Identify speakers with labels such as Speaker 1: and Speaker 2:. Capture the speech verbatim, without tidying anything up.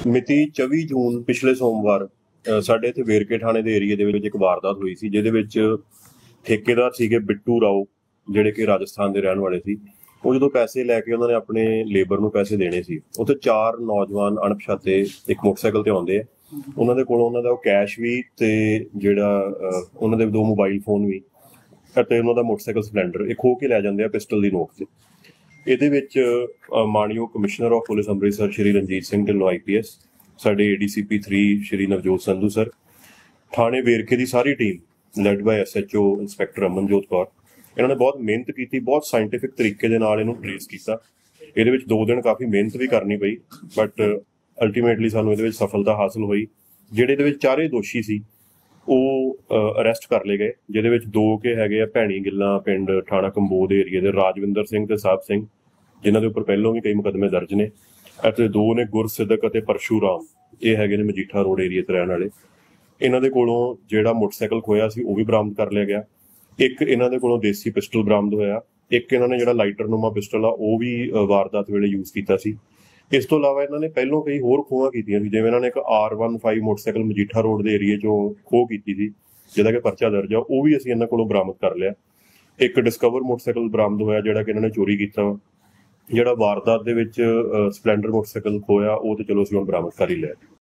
Speaker 1: ਮਿਤੀ ਚੌਵੀ ਜੂਨ ਪਿਛਲੇ ਸੋਮਵਾਰ ਸਾਡੇ ਇੱਥੇ ਵੇਰਕੇ ਥਾਣੇ ਦੇ ਏਰੀਏ ਦੇ ਵਿੱਚ ਇੱਕ ਵਾਰਦਾਤ ਹੋਈ ਸੀ, ਜਿਹਦੇ ਵਿੱਚ ਠੇਕੇਦਾਰ ਸੀਗੇ ਬਿੱਟੂ ਰਾਓ, ਜਿਹੜੇ ਕਿ ਰਾਜਸਥਾਨ ਦੇ ਰਹਿਣ ਵਾਲੇ ਸੀ। ਉਹ ਜਦੋਂ ਪੈਸੇ ਲੈ ਕੇ ਉਹਨਾਂ ਨੇ ਆਪਣੇ ਲੇਬਰ ਨੂੰ ਪੈਸੇ ਦੇਣੇ ਸੀ, ਉੱਥੇ ਚਾਰ ਨੌਜਵਾਨ ਅਣਪਛਾਤੇ ਇੱਕ ਮੋਟਰਸਾਈਕਲ ਤੇ ਆਉਂਦੇ ਆ। ਉਹਨਾਂ ਦੇ ਕੋਲੋਂ ਉਹਨਾਂ ਦਾ ਉਹ ਕੈਸ਼ ਵੀ ਤੇ ਜਿਹੜਾ ਉਹਨਾਂ ਦੇ ਦੋ ਮੋਬਾਈਲ ਫੋਨ ਵੀ ਅਤੇ ਉਹਨਾਂ ਦਾ ਮੋਟਰਸਾਈਕਲ ਸਪਲੈਂਡਰ ਇਹ ਖੋਹ ਕੇ ਲੈ ਜਾਂਦੇ ਆ ਪਿਸਟਲ ਦੀ ਨੋਕ ਤੇ। ਇਹਦੇ ਵਿੱਚ ਮਾਣਯੋਗ commissioner of police Amritsar Shri Ranjit Singh Dhillon I P S, ਸਾਡੇ A D C P three Shri Navjot Sandhu sir, ਥਾਣੇ ਵੇਰਕੇ ਦੀ ਸਾਰੀ team led by S H O inspector Amanjot Kaur, ਇਹਨਾਂ ਨੇ ਬਹੁਤ ਮਿਹਨਤ ਕੀਤੀ, ਬਹੁਤ ਸਾਇੰਟੀਫਿਕ ਤਰੀਕੇ ਦੇ ਨਾਲ ਇਹਨੂੰ ਟ੍ਰੇਸ ਕੀਤਾ। ਇਹਦੇ ਵਿੱਚ ਦੋ ਦਿਨ ਕਾਫੀ ਮਿਹਨਤ ਵੀ ਕਰਨੀ ਪਈ, ਬਟ ਅਲਟੀਮੇਟਲੀ ਸਾਨੂੰ ਇਹਦੇ ਵਿੱਚ ਸਫਲਤਾ ਹਾਸਲ ਹੋਈ। ਜਿਹੜੇ ਇਹਦੇ ਵਿੱਚ ਚਾਰੇ ਦੋਸ਼ੀ ਸੀ ਉਹ ਅਰੈਸਟ ਕਰ ਲਏ ਗਏ, ਜਿਹਦੇ ਵਿੱਚ ਦੋ ਕੇ ਹੈਗੇ ਆ ਭੈਣੀ ਗਿੱਲਾਂ ਪਿੰਡ ਥਾਣਾ ਕੰਬੋਦ ਏਰੀਏ ਦੇ ਰਾਜਵਿੰਦਰ ਸਿੰਘ ਤੇ ਸਾਹਿਬ ਸਿੰਘ, ਜਿਨ੍ਹਾਂ ਦੇ ਉੱਪਰ ਪਹਿਲੋਂ ਵੀ ਕਈ ਮੁਕੱਦਮੇ ਦਰਜ ਨੇ, ਅਤੇ ਦੋ ਨੇ ਗੁਰਸਿੱਧਕ ਅਤੇ ਪਰਸ਼ੂਰਾਮ, ਇਹ ਹੈਗੇ ਨੇ ਮਜੀਠਾ ਰੋਡ ਏਰੀਏ ਤੇ ਰਹਿਣ ਵਾਲੇ। ਇਹਨਾਂ ਦੇ ਕੋਲੋਂ ਜਿਹੜਾ ਮੋਟਰਸਾਈਕਲ ਖੋਇਆ ਸੀ ਉਹ ਵੀ ਬਰਾਮਦ ਕਰ ਲਿਆ ਗਿਆ। ਇੱਕ ਇਹਨਾਂ ਦੇ ਕੋਲੋਂ ਦੇਸੀ ਪਿਸਟਲ ਬਰਾਮਦ ਹੋਇਆ। ਇੱਕ ਇਹਨਾਂ ਨੇ ਜਿਹੜਾ ਲਾਈਟਰ ਨੂਮਾ ਪਿਸਟਲ ਆ ਉਹ ਵੀ ਵਾਰਦਾਤ ਵੇਲੇ ਯੂਜ਼ ਕੀਤਾ ਸੀ। ਇਸ ਤੋਂ ਇਲਾਵਾ ਇਹਨਾਂ ਨੇ ਪਹਿਲੋਂ ਕਈ ਹੋਰ ਖੋਹਾਂ ਕੀਤੀਆਂ ਸੀ, ਜਿਵੇਂ ਇਹਨਾਂ ਨੇ ਇੱਕ R one five motorcycle Majitha road ਦੇ ਏਰੀਏ ਚੋਂ ਖੋਹ ਕੀਤੀ ਸੀ, ਜਿਹਦਾ ਕਿ ਪਰਚਾ ਦਰਜ ਆ, ਉਹ ਵੀ ਅਸੀਂ ਇਹਨਾਂ ਕੋਲੋਂ ਬਰਾਮਦ ਕਰ ਲਿਆ। ਇੱਕ ਡਿਸਕਵਰ ਮੋਟਰਸਾਈਕਲ ਬਰਾਮਦ ਹੋਇਆ, ਜਿਹੜਾ ਕਿ ਇਹਨਾਂ ਨੇ ਚੋਰੀ ਕੀਤਾ। ਜਿਹੜਾ ਵਾਰਦਾਤ ਦੇ ਵਿੱਚ ਸਪਲੈਂਡਰ ਮੋਟਰਸਾਈਕਲ ਖੋਇਆ ਉਹ ਤੇ ਚਲੋ ਅਸੀਂ ਹੁਣ ਬਰਾਮਦ ਕਰ ਹੀ ਲਿਆ।